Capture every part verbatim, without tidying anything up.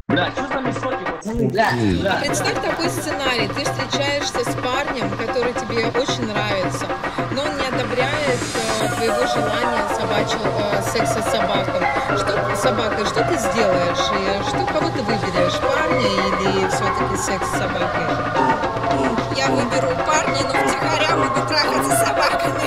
Бля, что за месоки, пацаны? Бля, бля. Представь такой сценарий. Ты встречаешься с парнем, который тебе очень нравится, но он не одобряет э, твоего желания собачьего э, секса с собакой. Что с собакой? Что ты сделаешь? И что, кого ты выберешь? Парня или все-таки секс с собакой? Я выберу парня, но втихаря буду трахаться с собаками.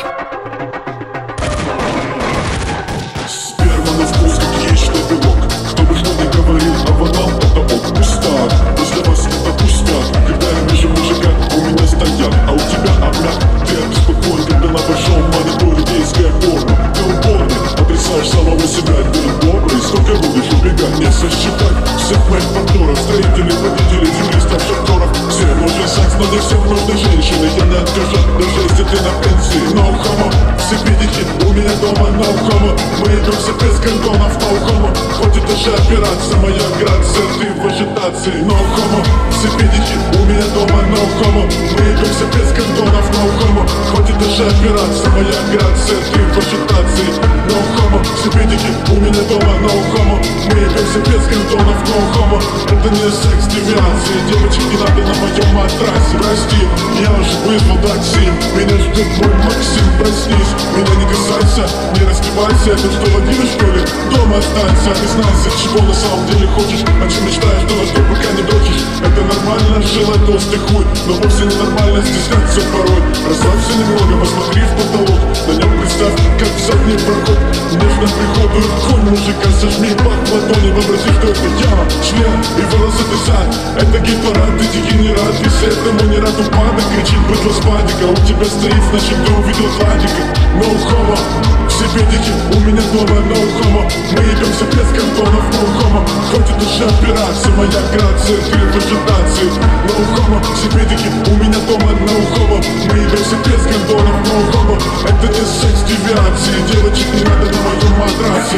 Сперма на вкус как яичный белок. Кто бы что ни говорил, а банал это ок. Пустак, но для вас это пустяк. Когда я вижу мужика, у меня стоят, а у тебя обляк. Ты обеспокоен, когда на большом мониторе гейское порно. Ты упорный, отрицаешь самого себя, ты добрый. Сколько будешь убегать, не сосчитать. Всех моих партнеров, строителей, водителей, юристов, шахтеров. Всем нужен секс, но не всем нужны женщины. Я не откажу, даже если ты на пенсии. No homo, все видите, у меня дома no homo. Мы идемся без кондонов, no homo. Хоть это же операция, моя грация, ты в ажитации. No homo, все видите, у меня дома no homo. Мы идемся без кондонов, no homo. Хоть это же операция, моя грация, ты в ажитации. No homo, все видите, у меня дома no homo. Мы идемся без кондонов, no homo. Это не секс девиации, девочек не надо на моем матрасе. Прости, я уже вызвал такси, меня ждет мой Максим, проснись. Меня не касайся, не раздевайся, это что, ловишь, что ли? Дома останься, не знайся, чего на самом деле хочешь. О чем мечтаешь, то на что пока не дрочишь. Это нормально, желать толстый хуй, но вовсе не нормально стесняться порой. Расслабься немного, посмотри в потолок. На нем представь, как в задний проход нежно приходует конь мужика. Сожми под ладони, вообрази, что это яма, член и волосы ты зад. Это гей-парад, ты дегенерат. Если этому не рад, упадок, кричит быдло с падика. У тебя стоит, значит ты увидел Владика. No homo, все педики, у меня дома no homo. Мы идемся без кантонов, no homo. Хоть это же операция, моя грация, ты в ажитации. No homo, все педики, у меня дома no homo. Мы идемся без кантонов, no homo. Это не секс девиации, девочек не надо на моем матрасе.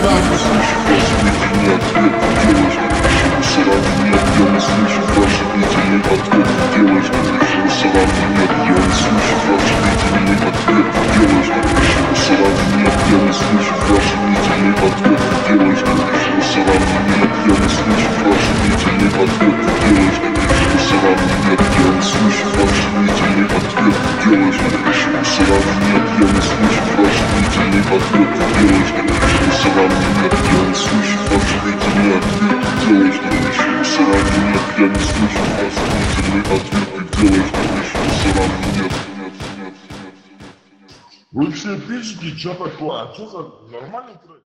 Вы все пишете, что такое? А что за нормальный трек?